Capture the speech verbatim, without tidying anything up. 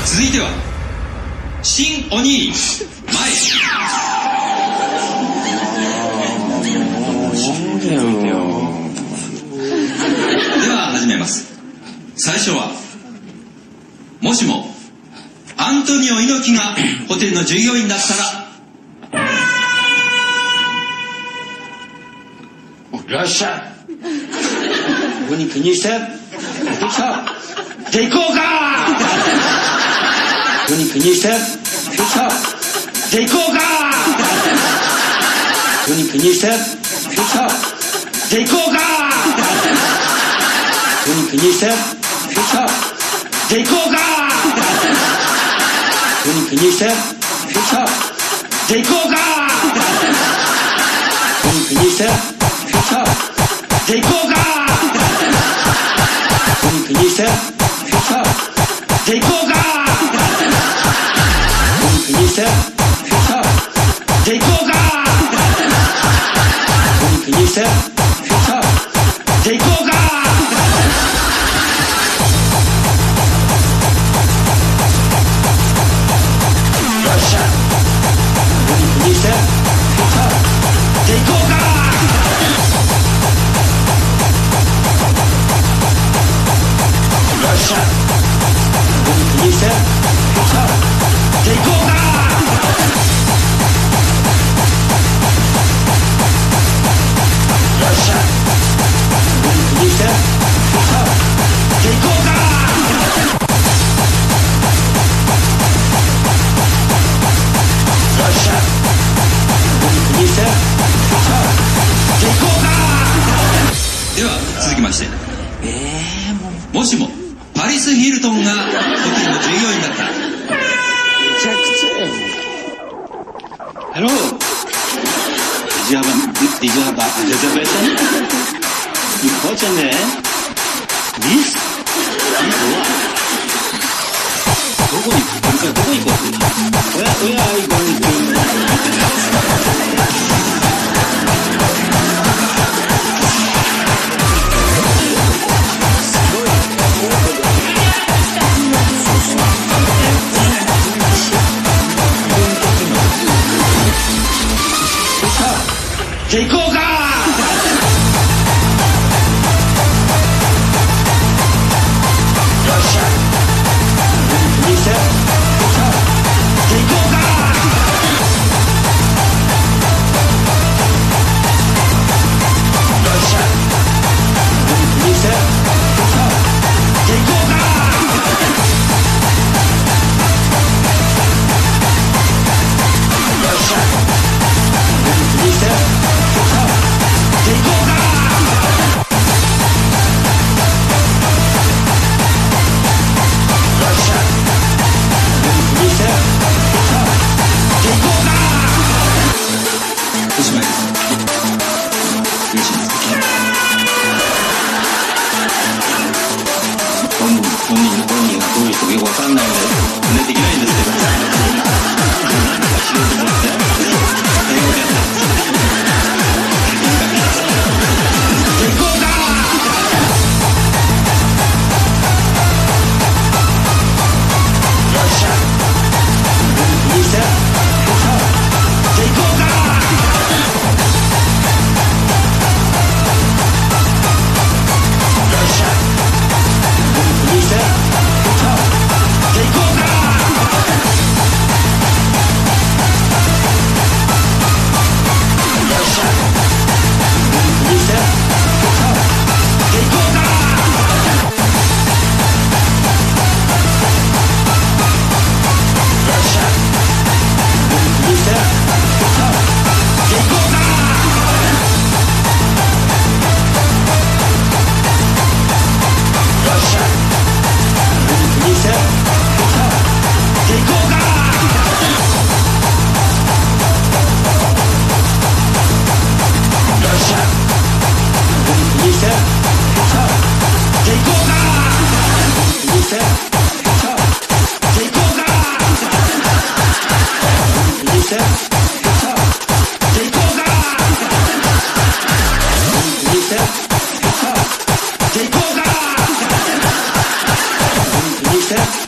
続いては新おにぎり前。では始めます。最初はもしもアントニオ猪木がホテルの従業員だったら。 いらっしゃい。ここに気にしてできたで行こうか。ここに気にしてできたで行こうか。ここに気にしてできたで行こうか。ここに気にしてできたで行こうか。ここに気にしてできたで行こうか。ここに気にしてできたで行こうか。ここに気にしてできたで行こうか。ここに気にしてできたで行こうか。ここに気にしてできたで行こうか。よっしゃ。ここに気にしてできたで行こうか。よっしゃ。ここに気にしてできたで行こうか。よっしゃ。ここに気にしてできたで行こうか。よっしゃ。ここに気にしてできたで行こうか。 では続きまして、えー、も, もしもパリス・ヒルトンがホテルの従業員だったら。 めちゃくちゃや。Hello. Did you have a did you have a reservation? Important there. This? どこにこれからどこに行こうって。Where where are you going to? じゃあ行こうか。よっしゃ。気にしてできたじゃあ行こうか。よっしゃ。気にしてできたじゃあ行こうか。よっしゃ。気にしてで行こうか。よっしゃ。気にしてで行こうか。 おしまいです。嬉しいです。 本人本人本人がどういう人かよくわかんないので真似できないんですけど。Step